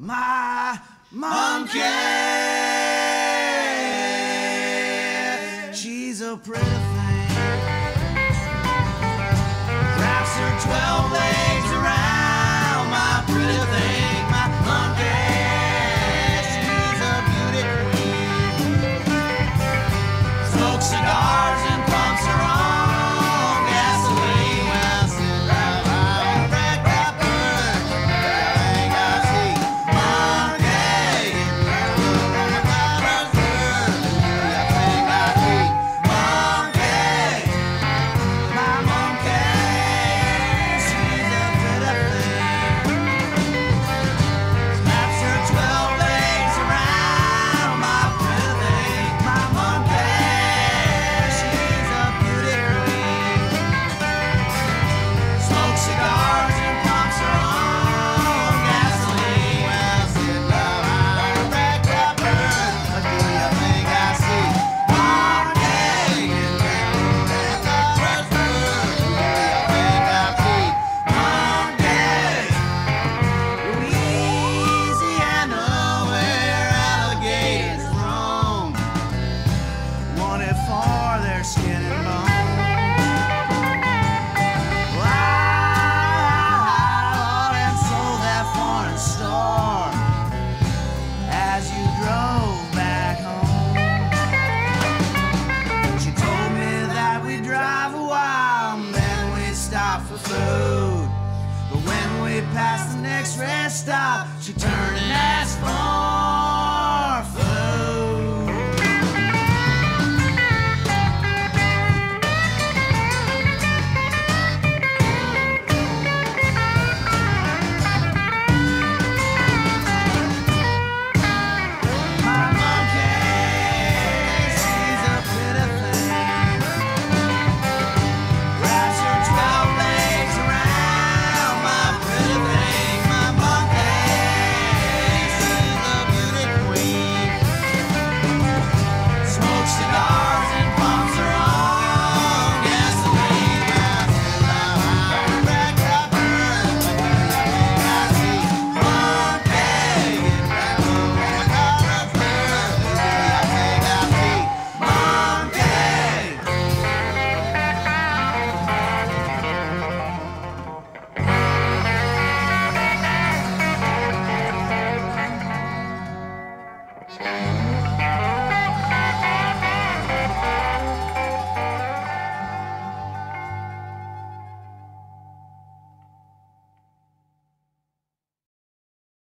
my monkey. She's a pretty thing. Wraps her 12 legs around my pretty thing, my monkey. She's a beauty queen. Smokes cigars and pumps her own gasoline. Well, sit down, I'll wreck that bird. Everything I see, monkey. Everything I see, monkey. My monkey. She's a pretty thing. Snaps her 12 legs around my pretty thing, my monkey. She's a beauty queen. Smokes cigars and pumps her own gasoline. Well, sit down, I'll wreck that bird. What do you think I see? Monkey. What do you think I see? Monkey. Louisiana, where alligators roam, wanted for their skin and bone. Wild and sold that foreign store as you drove back home. She told me that we'd drive a while and then we'd stop for food. But when we passed the next rest stop, she turned and asked for